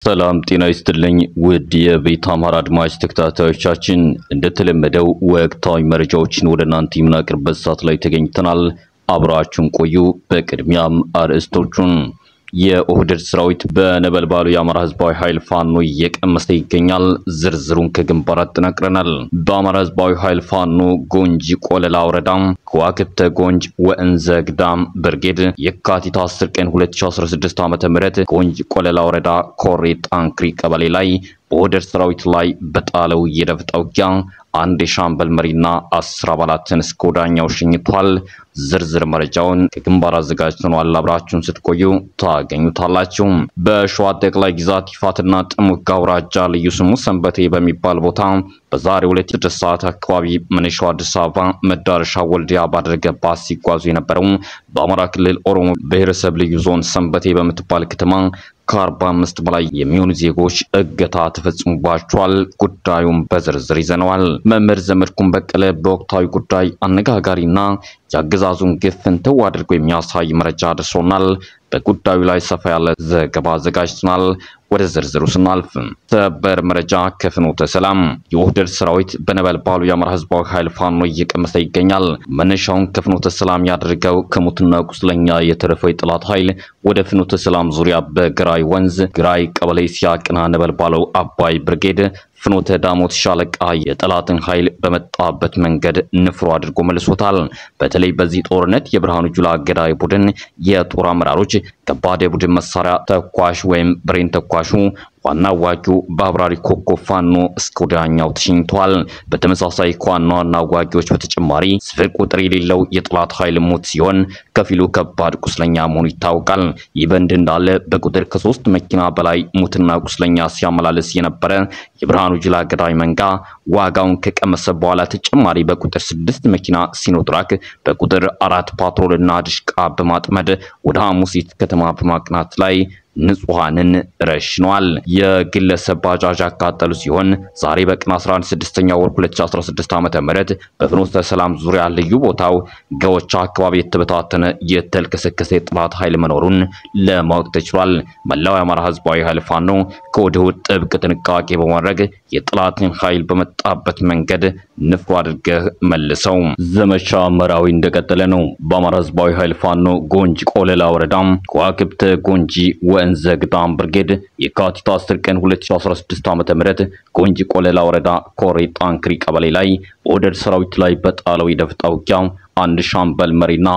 ሰላም ጤና ይስጥልኝ ውድ የቤት አማራ አድማጭ ተከታታዮቻችን እንደተለመደው ወቅታዊ መረጃዎችን ወደ እናንተ የምናቀርብበት ሰዓት ላይ ተገኝተናል። አብራችሁን ቆዩ። በቅድሚያም አርዕስቶቹን የኦህዴድ ሰራዊት በነበልባሉ የአማራ ህዝባዊ ኃይል ፋኖ እየቀመሰ ይገኛል። ዝርዝሩን ከግንባር አጠናቅረናል። በአማራ ህዝባዊ ኃይል ፋኖ ጎንጂ ቆለላ ወረዳ ከዋክብተ ጎንጅ ወእንዘ ግዳም ብርጌድ የካቲት 10 ቀን 2016 ዓ.ም ጎንጂ ቆለላ ወረዳ ኮሬ ጣንክሪ ቀበሌ ላይ በኦህዴድ ሰራዊት ላይ በጣለው የደፈጣ ውጊያ አንድ የሻምበል መሪና 10 አባላትን እስከ ወዳኛው ሸኝቷል። ዝርዝር መረጃውን ከግንባር አዘጋጅተናል። አብራችሁን ስትቆዩ ታገኙታላችሁ። በሸዋ ጠቅላይ ግዛት ይፋትና ጥሙጋ አውራጃ ልዩ ስሙ ሰንበቴ በሚባል ቦታ በዛሬው ዕለት 6 ሰዓት አካባቢ መነሻው አዲስ አበባ መዳረሻ ወልዲያ ባደረገባት ሲጓዙ የነበረው በአማራ ክልል ኦሮሞ ብሔረሰብ ልዩ ዞን ሰንበቴ በምትባል ከተማ ከ45 በላይ የሚሆኑ ዜጎች እገታ ተፈጽሞባቸዋል። ጉዳዩን በዝርዝር ይዘነዋል። መምህር ዘመድኩን በቀለ በወቅታዊ ጉዳይ አነጋጋሪና ያገዛዙን ግፍንተው አድርጎ የሚያሳይ መረጃ አድርሶናል። በጉዳዩ ላይ ሰፋ ያለ ዘገባ አዘጋጅተናል። ወደ ዝርዝሩ ስናልፍ ሰበር መረጃ ከፍኖተ ሰላም የኦህዴድ ሰራዊት በነበልባሉ የአማራ ህዝባዊ ኃይል ፋኖ እየቀመሰ ይገኛል። መነሻውን ከፍኖተ ሰላም ያደረገው ከሙትና ቁስለኛ የተረፈው የጠላት ኃይል ወደ ፍኖተ ሰላም ዙሪያ በግራይ ወንዝ ግራይ ቀበሌ ሲያቅና ነበልባሉ አባይ ብርጌድ ፍኖተ ዳሞት ሻለቃ የጠላትን ኃይል በመጣበት መንገድ ንፍሮ አድርጎ መልሶታል። በተለይ በዚህ ጦርነት የብርሃኑ ጁላ ገዳይ ቡድን የጦር አመራሮች ከባድ የቡድን መሳሪያ ተኳሽ ወይም ብሬን ተኳሹ ዋና ዋጊው በአብራሪ ኮኮ ፋኖ እስከ ወዲያኛው ተሽኝቷል። በተመሳሳይ ከዋና ዋጊዎች በተጨማሪ ስፍር ቁጥር የሌለው የጠላት ኃይል ሞት ሲሆን ከፊሉ ከባድ ቁስለኛ መሆኑ ይታወቃል። ይህ በእንዲህ እንዳለ በቁጥር ከ3 መኪና በላይ ሙትና ቁስለኛ ሲያመላልስ የነበረ የብርሃኑ ጁላ ገዳይ መንጋ ዋጋውን ከቀመሰ በኋላ ተጨማሪ በቁጥር 6 መኪና ሲኖትራክ በቁጥር 4 ፓትሮልና ድሽቃ በማጥመድ ወደ ሐሙሲት ከተማ በማቅናት ላይ ንጹሃንን ረሽኗል። የግለሰብ ባጃጅ አቃጠሉ ሲሆን ዛሬ በቀን 16ኛ ወር 2016 ዓ.ም በፍኖተ ሰላም ዙሪያ ልዩ ቦታው ገወቻ አካባቢ የተበታተነ የተልከሰከሰ የጠላት ኃይል መኖሩን ለማወቅ ተችሏል። መላው የአማራ ህዝባዊ ኃይል ፋኖ ከወዲሁ ጥብቅ ጥንቃቄ በማድረግ የጠላትን ኃይል በመጣበት መንገድ ንፍሮ አድርገህ መልሰው ዘመቻ መራዊ እንደቀጠለ ነው። በአማራ ህዝባዊ ኃይል ፋኖ ጎንጂ ቆለላ ወረዳ ከዋክብተ ጎንጂ ወእንዘ ግዳም ብርጌድ የካቲት 10 ቀን 2016 ዓ.ም ጎንጂ ቆለላ ወረዳ ኮሬ ጣንክሪ ቀበሌ ላይ በኦህዴድ ሰራዊት ላይ በጣለው የደፈጣ ውጊያ አንድ ሻምበል መሪና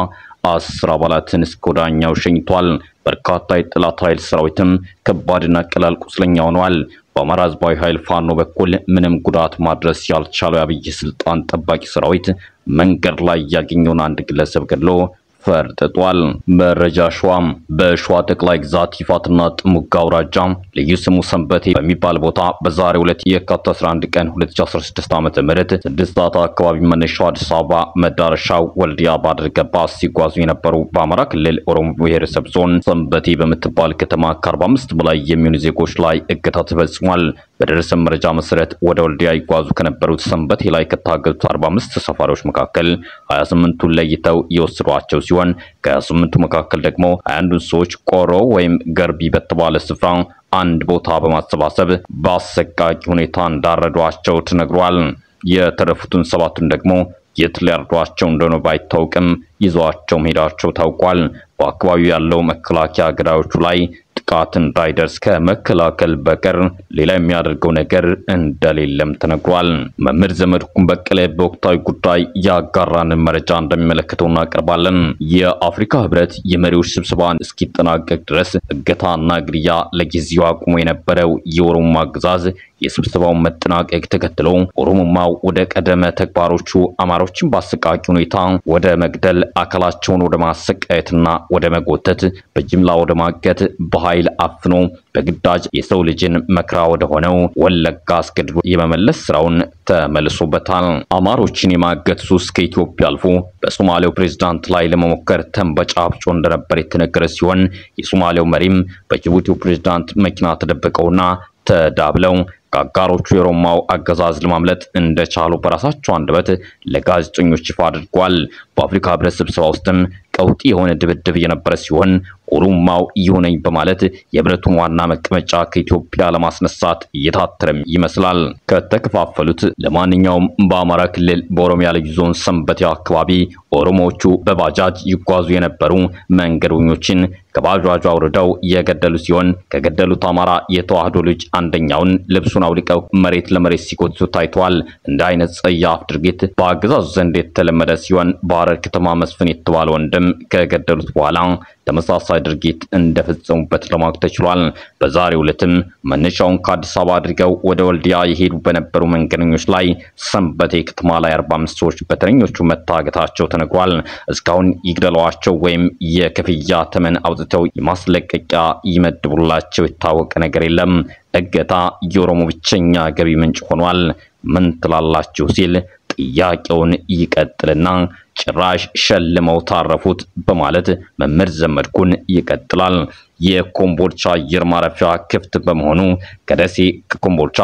10 አባላትን እስከ ወዳኛው ሸኝቷል። በርካታ የጠላት ኃይል ሰራዊትም ከባድና ቀላል ቁስለኛ ሆኗል። በአማራ ህዝባዊ ኃይል ፋኖ በኩል ምንም ጉዳት ማድረስ ያልቻለው የአብይ ስልጣን ጠባቂ ሰራዊት መንገድ ላይ ያገኘውን አንድ ግለሰብ ገድሎ ፈርጥጧል። መረጃ ሸዋም በሸዋ ጠቅላይ ግዛት ይፋትና ጥሙጋ አውራጃ ልዩ ስሙ ሰንበቴ በሚባል ቦታ በዛሬው ዕለት የካቲት 11 ቀን 2016 ዓ.ም 6 ሰዓት አካባቢ መነሻው አዲስ አበባ መዳረሻው ወልዲያ ባደረገባት ሲጓዙ የነበሩ በአማራ ክልል ኦሮሞ ብሔረሰብ ዞን ሰንበቴ በምትባል ከተማ ከ45 በላይ የሚሆኑ ዜጎች ላይ እገታ ተፈጽሟል። በደረሰ መረጃ መሰረት ወደ ወልዲያ ይጓዙ ከነበሩት ሰንበቴ ላይ ከታገቱት 45 ተሳፋሪዎች መካከል 28ቱን ለይተው የወሰዷቸው ሲሆን ከ28ቱ መካከል ደግሞ 21 ሰዎች ቆሮ ወይም ገርቢ በተባለ ስፍራ አንድ ቦታ በማሰባሰብ በአሰቃቂ ሁኔታ እንዳረዷቸው ተነግሯል። የተረፉትን 7ቱን ደግሞ የት ሊያርዷቸው እንደሆነ ባይታወቅም ይዟቸው መሄዳቸው ታውቋል። በአካባቢው ያለው መከላከያ ገዳዮቹ ላይ ጥቃት እንዳይደርስ ከመከላከል በቀር ሌላ የሚያደርገው ነገር እንደሌለም ተነግሯል። መምህር ዘመድኩን በቀለ በወቅታዊ ጉዳይ ያጋራን መረጃ እንደሚመለከተው እናቀርባለን። የአፍሪካ ህብረት የመሪዎች ስብሰባን እስኪጠናቀቅ ድረስ እገታና ግድያ ለጊዜው አቁሞ የነበረው የኦሮሞ አገዛዝ የስብሰባውን መጠናቀቅ ተከትሎ ኦሮሞማው ወደ ቀደመ ተግባሮቹ አማሮችን በአሰቃቂ ሁኔታ ወደ መግደል አካላቸውን ወደ ማሰቃየትና ወደ መጎተት በጅምላ ወደ ማገት በኃይል አፍኖ በግዳጅ የሰው ልጅን መከራ ወደ ሆነው ወለጋ አስገድዶ የመመለስ ስራውን ተመልሶበታል። አማሮችን የማገት ሱስ ከኢትዮጵያ አልፎ በሶማሌው ፕሬዝዳንት ላይ ለመሞከር ተንበጫብጮ እንደነበር የተነገረ ሲሆን የሶማሌው መሪም በጅቡቲው ፕሬዝዳንት መኪና ተደብቀውና ተዳብለው ከአጋሮቹ የሮማው አገዛዝ ለማምለጥ እንደቻሉ በራሳቸው አንደበት ለጋዜጠኞች ይፋ አድርጓል። በአፍሪካ ህብረት ስብሰባ ውስጥም ቀውጢ የሆነ ድብድብ የነበረ ሲሆን ኦሮማው ይሁነኝ በማለት የብረቱን ዋና መቀመጫ ከኢትዮጵያ ለማስነሳት እየታተረም ይመስላል። ከተከፋፈሉት ለማንኛውም በአማራ ክልል በኦሮሚያ ልዩ ዞን ሰንበቴ አካባቢ ኦሮሞዎቹ በባጃጅ ይጓዙ የነበሩ መንገደኞችን ከባጃጁ አውርደው የገደሉ ሲሆን ከገደሉት አማራ የተዋህዶ ልጅ አንደኛውን ልብሱን አውልቀው መሬት ለመሬት ሲጎትቱ ታይቷል። እንደ አይነት ጸያፍ ድርጊት በአገዛዙ ዘንድ የተለመደ ሲሆን በሐረር ከተማ መስፍን የተባለ ወንድም ከገደሉት በኋላ ተመሳሳይ ድርጊት እንደፈጸሙበት ለማወቅ ተችሏል። በዛሬው ዕለትም መነሻውን ከአዲስ አበባ አድርገው ወደ ወልዲያ የሄዱ በነበሩ መንገደኞች ላይ ሰንበቴ ከተማ ላይ 45 ሰዎች በተረኞቹ መታገታቸው ተነግሯል። እስካሁን ይግደሏቸው ወይም የክፍያ ተመን አውጥተው የማስለቀቂያ ይመድቡላቸው የታወቀ ነገር የለም። እገታ የኦሮሞ ብቸኛ ገቢ ምንጭ ሆኗል። ምን ትላላችሁ ሲል ጥያቄውን ይቀጥልና ጭራሽ ሸልመው ታረፉት በማለት መምህር ዘመድኩን ይቀጥላል። የኮምቦልቻ አየር ማረፊያ ክፍት በመሆኑ ከደሴ ከኮምቦልቻ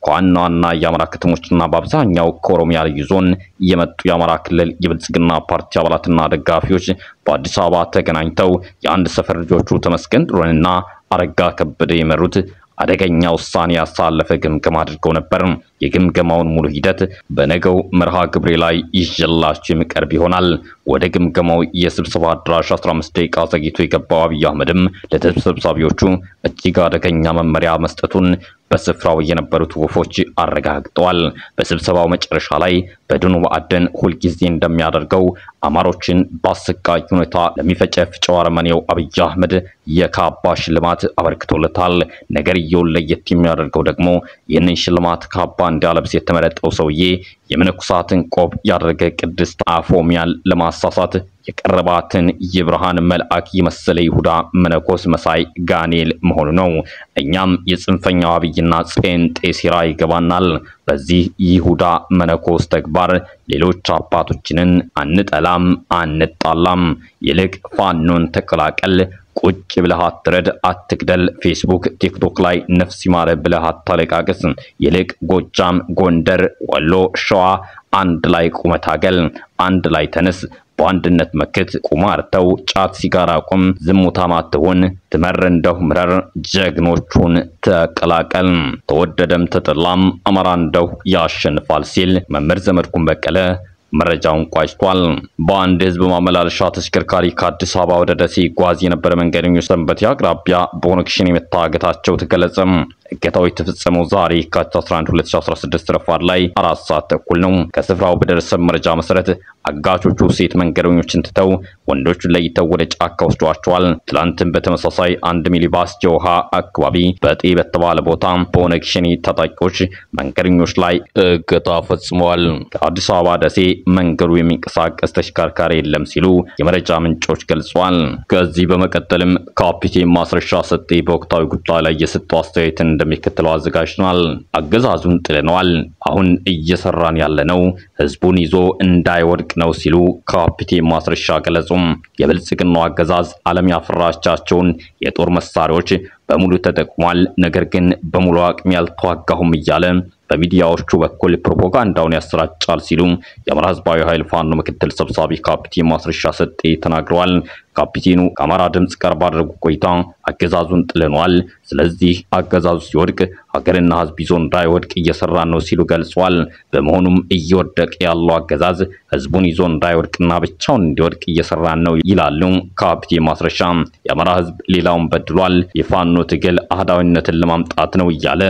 ከዋና የአማራ ከተሞችና በአብዛኛው ከኦሮሚያ ልዩ ዞን የመጡ የአማራ ክልል የብልጽግና ፓርቲ አባላትና ደጋፊዎች በአዲስ አበባ ተገናኝተው የአንድ ሰፈር ልጆቹ ተመስገን ጥሩነህና አረጋ ከበደ የመሩት አደገኛ ውሳኔ ያሳለፈ ግምገማ አድርገው ነበር። የግምገማውን ሙሉ ሂደት በነገው መርሃ ግብሬ ላይ ይዤላችሁ የሚቀርብ ይሆናል። ወደ ግምገማው የስብሰባ አዳራሽ 15 ደቂቃ ዘግይቶ የገባው አብይ አህመድም ለተሰብሳቢዎቹ እጅግ አደገኛ መመሪያ መስጠቱን በስፍራው የነበሩት ወፎች አረጋግጠዋል። በስብሰባው መጨረሻ ላይ በድኑ ማዕደን ሁልጊዜ እንደሚያደርገው አማሮችን በአሰቃቂ ሁኔታ ለሚፈጨፍጨው አረመኔው አብይ አህመድ የካባ ሽልማት አበርክቶለታል። ነገርየውን ለየት የሚያደርገው ደግሞ ይህንን ሽልማት ካባ እንዲያለብስ የተመረጠው ሰውዬ የመነኮሳትን ቆብ ያደረገ ቅድስት አፎሚያን ለማሳሳት የቀረባትን የብርሃን መልአክ የመሰለ ይሁዳ መነኮስ መሳይ ጋኔል መሆኑ ነው። እኛም የጽንፈኛው አብይና ጴንጤ ሴራ ይገባናል። በዚህ ይሁዳ መነኮስ ተግባር ሌሎች አባቶችንን አንጠላም፣ አንጣላም። ይልቅ ፋኖን ተቀላቀል፣ ቁጭ ብለህ አትረድ፣ አትግደል፣ ፌስቡክ ቲክቶክ ላይ ነፍስ ይማረ ብለህ አታለቃቅስ። ይልቅ ጎጃም፣ ጎንደር፣ ወሎ፣ ሸዋ አንድ ላይ ቁመት አገል፣ አንድ ላይ ተነስ፣ በአንድነት መክት፣ ቁማርተው፣ ጫት ሲጋራ ቁም፣ ዝሙታም አትሁን፣ ትመር እንደው ምረር፣ ጀግኖቹን ተቀላቀል። ተወደደም ተጠላም አማራ እንደው ያሸንፋል ሲል መምህር ዘመድኩን በቀለ መረጃውን ቋጭቷል። በአንድ ህዝብ ማመላለሻ ተሽከርካሪ ከአዲስ አበባ ወደ ደሴ ይጓዝ የነበረ መንገደኞች ሰንበቴ አቅራቢያ በኦነግ ሸኔ መታገታቸው ተገለጸ። እገታው የተፈጸመው ዛሬ የካቲት 11 2016 ረፋድ ላይ 4 ሰዓት ተኩል ነው። ከስፍራው በደረሰ መረጃ መሰረት አጋቾቹ ሴት መንገደኞችን ትተው ወንዶቹን ለይተው ወደ ጫካ ወስዷቸዋል። ትላንትም በተመሳሳይ አንድ ሚኒባስ ጀውሃ አካባቢ በጤ በተባለ ቦታ በኦነግ ሸኔ ታጣቂዎች መንገደኞች ላይ እገታ ፈጽመዋል። ከአዲስ አበባ ደሴ መንገዱ የሚንቀሳቀስ ተሽከርካሪ የለም ሲሉ የመረጃ ምንጮች ገልጸዋል። ከዚህ በመቀጠልም ካፒቴን ማስረሻ ሰጤ በወቅታዊ ጉዳይ ላይ የሰጠው አስተያየትን እንደሚከተለው አዘጋጅተናል። አገዛዙን ጥለነዋል፣ አሁን እየሰራን ያለነው ህዝቡን ይዞ እንዳይወድቅ ነው ሲሉ ካፒቴን ማስረሻ ገለጹም። የብልጽግናው አገዛዝ ዓለም ያፈራቻቸውን የጦር መሳሪያዎች በሙሉ ተጠቅሟል፣ ነገር ግን በሙሉ አቅም ያልተዋጋሁም እያለ በሚዲያዎቹ በኩል ፕሮፓጋንዳውን ያሰራጫል ሲሉ የአማራ ህዝባዊ ኃይል ፋኖ ምክትል ሰብሳቢ ካፒቴን ማስረሻ ሰጤ ተናግረዋል። ካፒቴኑ ከአማራ ድምጽ ጋር ባደረጉ ቆይታ አገዛዙን ጥለነዋል፣ ስለዚህ አገዛዙ ሲወድቅ ሀገርና ህዝብ ይዞ እንዳይወድቅ እየሰራን ነው ሲሉ ገልጸዋል። በመሆኑም እየወደቀ ያለው አገዛዝ ህዝቡን ይዞ እንዳይወድቅና ብቻውን እንዲወድቅ እየሰራን ነው ይላሉ ካፒቴን ማስረሻ። የአማራ ህዝብ ሌላውን በድሏል፣ የፋኖ ትግል አህዳዊነትን ለማምጣት ነው እያለ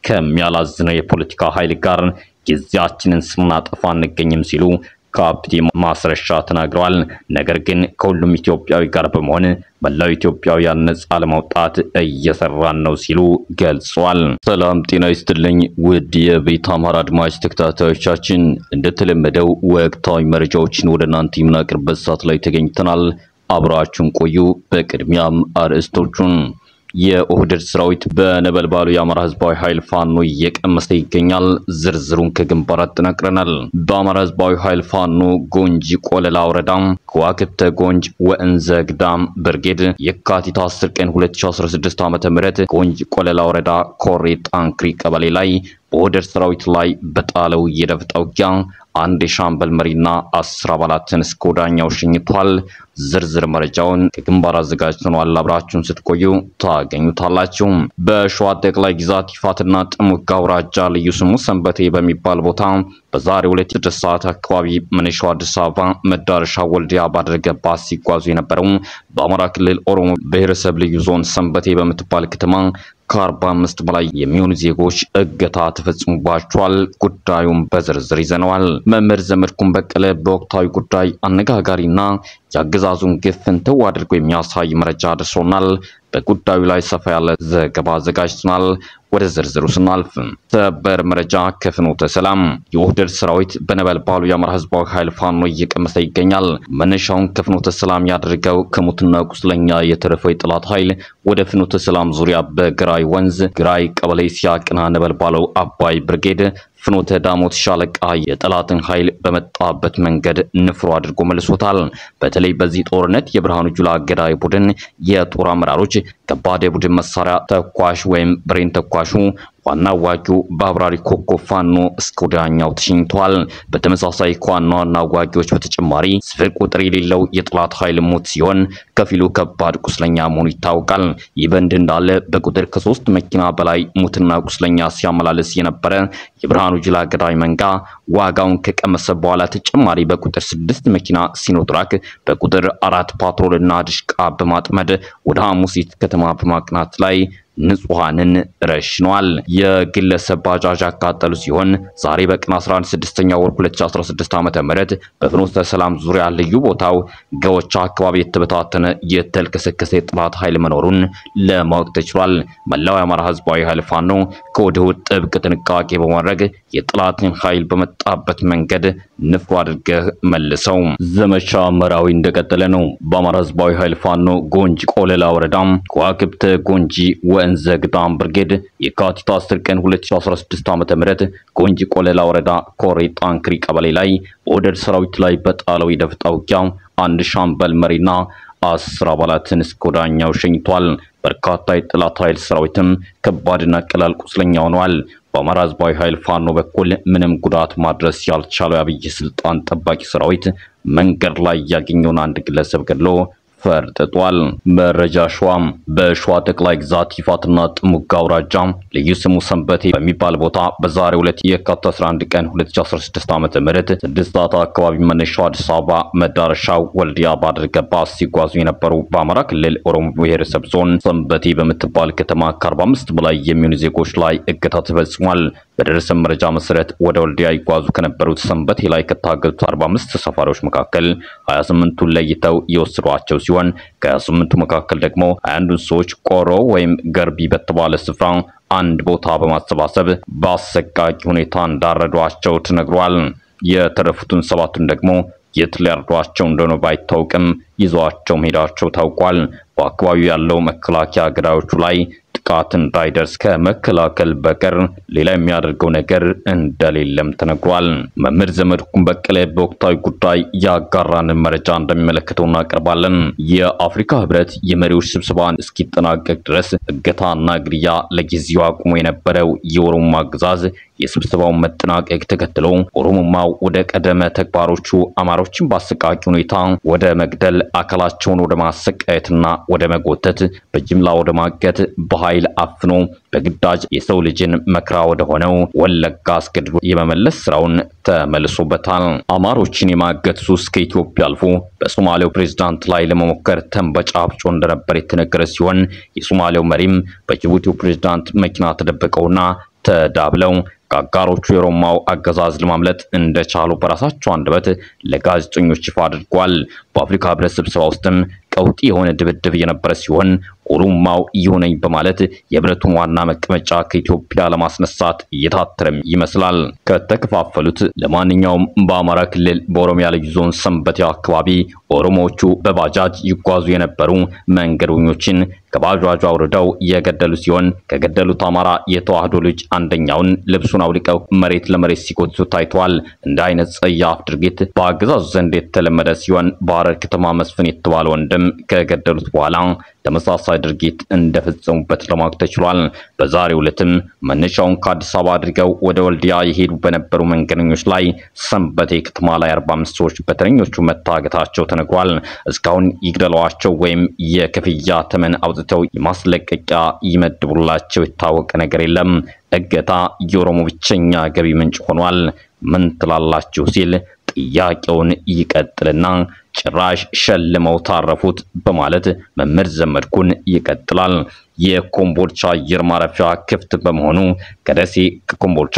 ከሚያላዝነው የፖለቲካ ኃይል ጋር ጊዜያችንን ስናጠፋ አንገኝም ሲሉ ካፒቴን ማስረሻ ተናግረዋል። ነገር ግን ከሁሉም ኢትዮጵያዊ ጋር በመሆን መላው ኢትዮጵያውያን ነጻ ለማውጣት እየሰራን ነው ሲሉ ገልጸዋል። ሰላም ጤና ይስጥልኝ ውድ የቤት አማራ አድማጭ ተከታታዮቻችን፣ እንደተለመደው ወቅታዊ መረጃዎችን ወደ እናንተ የምናቀርብበት ሰዓት ላይ ተገኝተናል። አብራችሁን ቆዩ። በቅድሚያም አርዕስቶቹን የኦህዴድ ሰራዊት በነበልባሉ የአማራ ህዝባዊ ኃይል ፋኖ እየቀመሰ ይገኛል። ዝርዝሩን ከግንባር አጠናቅረናል። በአማራ ህዝባዊ ኃይል ፋኖ ጎንጂ ቆለላ ወረዳ ከዋክብተ ጎንጅ ወእንዘ ግዳም ብርጌድ የካቲት 10 ቀን 2016 ዓ.ም ጎንጅ ቆለላ ወረዳ ኮሬ ጣንክሪ ቀበሌ ላይ በወደር ሰራዊት ላይ በጣለው የደፈጣ ውጊያ አንድ የሻምበል መሪና 10 አባላትን እስከ ወዳኛው ሸኝቷል። ዝርዝር መረጃውን ከግንባር አዘጋጅተናል። አብራችሁን ስትቆዩ ታገኙታላችሁ። በሸዋ ጠቅላይ ግዛት ይፋትና ጥሙጋ አውራጃ ልዩ ስሙ ሰንበቴ በሚባል ቦታ በዛሬው ዕለት 6 ሰዓት አካባቢ መነሻው አዲስ አበባ መዳረሻ ወልዲያ ባደረገባት ሲጓዙ የነበረው በአማራ ክልል ኦሮሞ ብሔረሰብ ልዩ ዞን ሰንበቴ በምትባል ከተማ ከ45 በላይ የሚሆኑ ዜጎች እገታ ተፈጽሞባቸዋል። ጉዳዩን በዝርዝር ይዘነዋል። መምህር ዘመድኩን በቀለ በወቅታዊ ጉዳይ አነጋጋሪና ያገዛዙን ግፍንተው አድርጎ የሚያሳይ መረጃ አድርሶናል። በጉዳዩ ላይ ሰፋ ያለ ዘገባ አዘጋጅተናል። ወደ ዝርዝሩ ስናልፍ ሰበር መረጃ ከፍኖተ ሰላም የወደር ሰራዊት በነበልባሉ የአማራ ህዝባዊ ኃይል ፋኖ እየቀመሰ ይገኛል። መነሻውን ከፍኖተ ሰላም ያደረገው ከሙትና ቁስለኛ የተረፈው የጠላት ኃይል ወደ ፍኖተ ሰላም ዙሪያ በግራይ ወንዝ ግራይ ቀበሌ ሲያቅና ነበልባሉ አባይ ብርጌድ ፍኖተ ዳሞት ሻለቃ የጠላትን ኃይል በመጣበት መንገድ ንፍሮ አድርጎ መልሶታል። በተለይ በዚህ ጦርነት የብርሃኑ ጁላ ገዳይ ቡድን የጦር አመራሮች ከባድ የቡድን መሳሪያ ተኳሽ ወይም ብሬን ተኳሹ ዋና ዋጊው በአብራሪ ኮኮ ፋኖ እስከ ወዲያኛው ተሽኝቷል። በተመሳሳይ ከዋና ዋጊዎች በተጨማሪ ስፍር ቁጥር የሌለው የጠላት ኃይል ሞት ሲሆን ከፊሉ ከባድ ቁስለኛ መሆኑ ይታወቃል። ይህ በእንዲህ እንዳለ በቁጥር ከ3 መኪና በላይ ሙትና ቁስለኛ ሲያመላልስ የነበረ የብርሃኑ ጁላ ገዳይ መንጋ ዋጋውን ከቀመሰ በኋላ ተጨማሪ በቁጥር 6 መኪና ሲኖትራክ በቁጥር 4 ፓትሮልና ድሽቃ በማጥመድ ወደ ሐሙሲት ከተማ በማቅናት ላይ ንጹሃንን ረሽኗል። የግለሰብ ባጃጅ አቃጠሉ ሲሆን ዛሬ በቀን 16ኛ ወር 2016 ዓ.ም በፍኖተ ሰላም ዙሪያ ልዩ ቦታው ገወቻ አካባቢ የተበታተነ የተልከሰከሰ የጠላት ኃይል መኖሩን ለማወቅ ተችሏል። መላው የአማራ ህዝባዊ ኃይል ፋኖ ከወዲሁ ጥብቅ ጥንቃቄ በማድረግ የጠላትን ኃይል በመጣበት መንገድ ንፍሮ አድርገህ መልሰው ዘመቻ መራዊ እንደቀጠለ ነው። በአማራ ህዝባዊ ኃይል ፋኖ ጎንጅ ቆለላ ወረዳም ከዋክብተ ጎንጂ ወእንዘ ግዳም ብርጌድ የካቲት 10 ቀን 2016 ዓ.ም ጎንጂ ቆለላ ወረዳ ኮሬ ጣንክሪ ቀበሌ ላይ በወደር ሰራዊት ላይ በጣለው የደፈጣ ውጊያ አንድ ሻምበል መሪና 10 አባላትን እስከ ወዳኛው ሸኝቷል። በርካታ የጠላት ኃይል ሰራዊትም ከባድና ቀላል ቁስለኛ ሆኗል። በአማራ ህዝባዊ ኃይል ፋኖ በኩል ምንም ጉዳት ማድረስ ያልቻለው የአብይ ስልጣን ጠባቂ ሰራዊት መንገድ ላይ ያገኘውን አንድ ግለሰብ ገድሎ ፈርጥጧል። መረጃ ሸዋም በሸዋ ጠቅላይ ግዛት ይፋትና ጥሙጋ አውራጃ ልዩ ስሙ ሰንበቴ በሚባል ቦታ በዛሬው ዕለት የካቲት 11 ቀን 2016 ዓ.ም 6 ሰዓት አካባቢ መነሻው አዲስ አበባ መዳረሻው ወልዲያ ባደረገባት ሲጓዙ የነበሩ በአማራ ክልል ኦሮሞ ብሔረሰብ ዞን ሰንበቴ በምትባል ከተማ ከ45 በላይ የሚሆኑ ዜጎች ላይ እገታ ተፈጽሟል። በደረሰ መረጃ መሰረት ወደ ወልዲያ ይጓዙ ከነበሩት ሰንበቴ ላይ ከታገቱት 45 ተሳፋሪዎች መካከል 28ቱን ለይተው የወሰዷቸው ሲሆን ከ28ቱ መካከል ደግሞ 21 ሰዎች ቆሮ ወይም ገርቢ በተባለ ስፍራ አንድ ቦታ በማሰባሰብ በአሰቃቂ ሁኔታ እንዳረዷቸው ተነግሯል። የተረፉትን 7ቱን ደግሞ የት ሊያርዷቸው እንደሆነ ባይታወቅም ይዟቸው መሄዳቸው ታውቋል። በአካባቢው ያለው መከላከያ ገዳዮቹ ላይ ጥቃት እንዳይደርስ ከመከላከል በቀር ሌላ የሚያደርገው ነገር እንደሌለም ተነግሯል። መምህር ዘመድኩን በቀለ በወቅታዊ ጉዳይ ያጋራን መረጃ እንደሚመለከተው እናቀርባለን። የአፍሪካ ህብረት የመሪዎች ስብሰባን እስኪጠናቀቅ ድረስ እገታና ግድያ ለጊዜው አቁሞ የነበረው የኦሮሞ አገዛዝ የስብሰባውን መጠናቀቅ ተከትሎ ኦሮሞማው ወደ ቀደመ ተግባሮቹ አማሮችን በአሰቃቂ ሁኔታ ወደ መግደል አካላቸውን ወደ ማሰቃየትና ወደ መጎተት በጅምላ ወደ ማገት በኃይል አፍኖ በግዳጅ የሰው ልጅን መከራ ወደ ሆነው ወለጋ አስገድዶ የመመለስ ስራውን ተመልሶበታል። አማሮችን የማገት ሱስ ከኢትዮጵያ አልፎ በሶማሌው ፕሬዝዳንት ላይ ለመሞከር ተንበጫብጮ እንደነበር የተነገረ ሲሆን የሶማሌው መሪም በጅቡቲው ፕሬዝዳንት መኪና ተደብቀውና ተዳብለው ከአጋሮቹ የኦሮሞው አገዛዝ ለማምለጥ እንደቻሉ በራሳቸው አንደበት ለጋዜጠኞች ይፋ አድርጓል። በአፍሪካ ህብረት ስብሰባ ውስጥም ቀውጢ የሆነ ድብድብ የነበረ ሲሆን ኦሮማው ይሆነኝ በማለት የብረቱን ዋና መቀመጫ ከኢትዮጵያ ለማስነሳት እየታተረም ይመስላል። ከተከፋፈሉት ለማንኛውም በአማራ ክልል በኦሮሚያ ልዩ ዞን ሰንበቴ አካባቢ ኦሮሞዎቹ በባጃጅ ይጓዙ የነበሩ መንገደኞችን ከባጃጁ አውርደው የገደሉ ሲሆን ከገደሉት አማራ የተዋህዶ ልጅ አንደኛውን ልብሱን አውልቀው መሬት ለመሬት ሲጎትቱ ታይቷል። እንደ አይነት ጸያፍ ድርጊት በአገዛዙ ዘንድ የተለመደ ሲሆን በሐረር ከተማ መስፍን የተባለ ወንድም ከገደሉት በኋላ ተመሳሳይ ድርጊት እንደፈጸሙበት ለማወቅ ተችሏል። በዛሬው ዕለትም መነሻውን ከአዲስ አበባ አድርገው ወደ ወልዲያ የሄዱ በነበሩ መንገደኞች ላይ ሰንበቴ ከተማ ላይ 45 ሰዎች በተረኞቹ መታገታቸው ተነግሯል። እስካሁን ይግደሏቸው ወይም የክፍያ ተመን አውጥተው የማስለቀቂያ ይመድቡላቸው የታወቀ ነገር የለም። እገታ የኦሮሞ ብቸኛ ገቢ ምንጭ ሆኗል። ምን ትላላችሁ ሲል ጥያቄውን ይቀጥልና ጭራሽ ሸልመው ታረፉት በማለት መምህር ዘመድኩን ይቀጥላል። የኮምቦልቻ አየር ማረፊያ ክፍት በመሆኑ ከደሴ ከኮምቦልቻ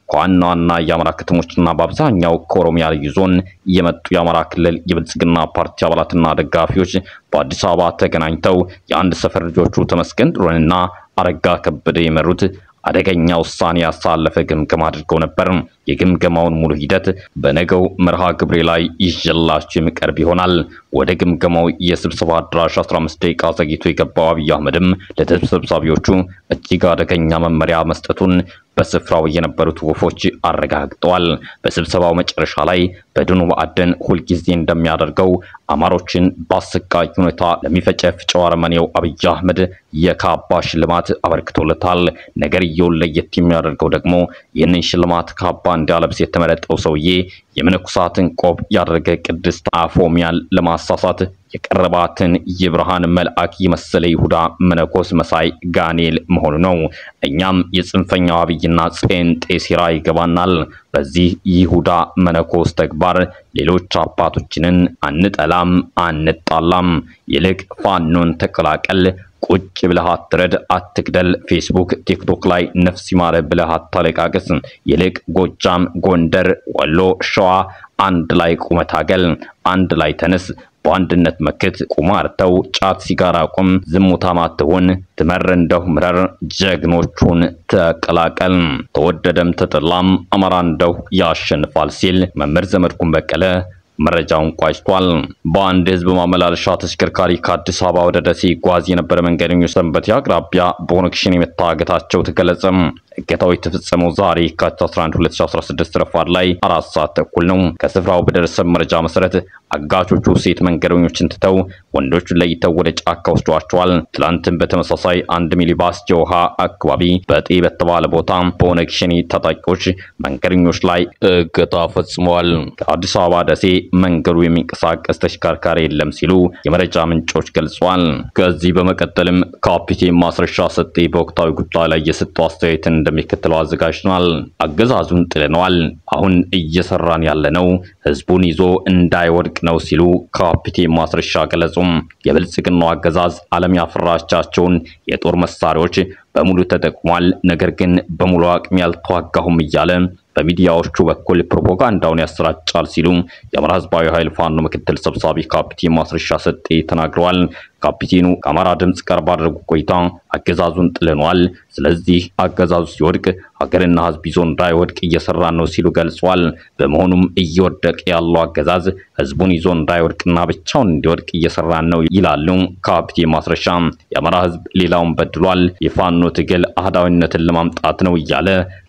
ከዋና የአማራ ከተሞችና በአብዛኛው ከኦሮሚያ ልዩ ዞን የመጡ የአማራ ክልል የብልጽግና ፓርቲ አባላትና ደጋፊዎች በአዲስ አበባ ተገናኝተው የአንድ ሰፈር ልጆቹ ተመስገን ጥሩነህና አረጋ ከበደ የመሩት አደገኛ ውሳኔ ያሳለፈ ግምገማ አድርገው ነበር። የግምገማውን ሙሉ ሂደት በነገው መርሃ ግብሬ ላይ ይዤላችሁ የሚቀርብ ይሆናል። ወደ ግምገማው የስብሰባ አዳራሽ 15 ደቂቃ ዘግይቶ የገባው አብይ አህመድም ለተሰብሳቢዎቹ እጅግ አደገኛ መመሪያ መስጠቱን በስፍራው የነበሩት ወፎች አረጋግጠዋል። በስብሰባው መጨረሻ ላይ በድኑ ማዕደን ሁልጊዜ እንደሚያደርገው አማሮችን በአሰቃቂ ሁኔታ ለሚፈጨፍጨው አረመኔው አብይ አህመድ የካባ ሽልማት አበርክቶለታል። ነገርየውን ለየት የሚያደርገው ደግሞ ይህንን ሽልማት ካባ እንዲያለብስ የተመረጠው ሰውዬ የመነኮሳትን ቆብ ያደረገ ቅድስት አፎሚያን ለማሳሳት የቀረባትን የብርሃን መልአክ የመሰለ ይሁዳ መነኮስ መሳይ ጋኔል መሆኑ ነው። እኛም የጽንፈኛው አብይና ጴንጤ ሴራ ይገባናል። በዚህ ይሁዳ መነኮስ ተግባር ሌሎች አባቶችንን አንጠላም፣ አንጣላም። ይልቅ ፋኖን ተቀላቀል፣ ቁጭ ብለህ አትረድ፣ አትግደል፣ ፌስቡክ ቲክቶክ ላይ ነፍስ ይማረ ብለህ አታለቃቅስ። ይልቅ ጎጃም፣ ጎንደር፣ ወሎ፣ ሸዋ አንድ ላይ ቁመህ ታገል፣ አንድ ላይ ተነስ፣ በአንድነት መክት፣ ቁማርተው፣ ጫት ሲጋራ ቁም፣ ዝሙታም አትሁን፣ ትመር እንደው ምረር፣ ጀግኖቹን ተቀላቀል። ተወደደም ተጠላም አማራ እንደው ያሸንፋል ሲል መምህር ዘመድኩን በቀለ መረጃውን ቋጭቷል። በአንድ ህዝብ ማመላለሻ ተሽከርካሪ ከአዲስ አበባ ወደ ደሴ ይጓዝ የነበረ መንገደኞች ሰንበቴ አቅራቢያ በኦነግ ሸኔ መታገታቸው ተገለጸ። እገታው የተፈጸመው ዛሬ የካቲት 11 2016 ረፋድ ላይ 4 ሰዓት ተኩል ነው። ከስፍራው በደረሰ መረጃ መሰረት አጋቾቹ ሴት መንገደኞችን ትተው ወንዶቹን ለይተው ወደ ጫካ ወስዷቸዋል። ትላንትም በተመሳሳይ አንድ ሚኒባስ ጀውሃ አካባቢ በጤ በተባለ ቦታ በኦነግ ሸኔ ታጣቂዎች መንገደኞች ላይ እገታ ፈጽመዋል። ከአዲስ አበባ ደሴ መንገዱ የሚንቀሳቀስ ተሽከርካሪ የለም ሲሉ የመረጃ ምንጮች ገልጸዋል። ከዚህ በመቀጠልም ካፒቴን ማስረሻ ሰጤ በወቅታዊ ጉዳይ ላይ የሰጠው አስተያየትን እንደሚከተለው አዘጋጅተናል። አገዛዙን ጥለነዋል፣ አሁን እየሰራን ያለነው ህዝቡን ይዞ እንዳይወድቅ ነው ሲሉ ካፒቴን ማስረሻ ገለጹም። የብልጽግናው አገዛዝ ዓለም ያፈራቻቸውን የጦር መሳሪያዎች በሙሉ ተጠቅሟል፣ ነገር ግን በሙሉ አቅም ያልተዋጋሁም እያለ በሚዲያዎቹ በኩል ፕሮፓጋንዳውን ያሰራጫል ሲሉ የአማራ ህዝባዊ ኃይል ፋኖ ምክትል ሰብሳቢ ካፒቴን ማስረሻ ሰጤ ተናግረዋል። ካፒቴኑ ከአማራ ድምጽ ጋር ባደረጉ ቆይታ አገዛዙን ጥለነዋል፣ ስለዚህ አገዛዙ ሲወድቅ ሀገርና ህዝብ ይዞ እንዳይወድቅ እየሰራን ነው ሲሉ ገልጸዋል። በመሆኑም እየወደቀ ያለው አገዛዝ ህዝቡን ይዞ እንዳይወድቅና ብቻውን እንዲወድቅ እየሰራን ነው ይላሉ ካፒቴን ማስረሻ። የአማራ ህዝብ ሌላውን በድሏል፣ የፋኖ ትግል አህዳዊነትን ለማምጣት ነው እያለ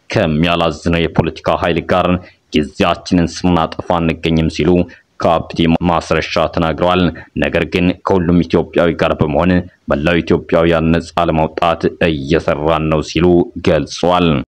ከሚያላዝነው የፖለቲካ ኃይል ጋር ጊዜያችንን ስናጠፋ አንገኝም ሲሉ ካፒቴን ማስረሻ ተናግረዋል። ነገር ግን ከሁሉም ኢትዮጵያዊ ጋር በመሆን መላው ኢትዮጵያውያን ነጻ ለማውጣት እየሰራን ነው ሲሉ ገልጸዋል።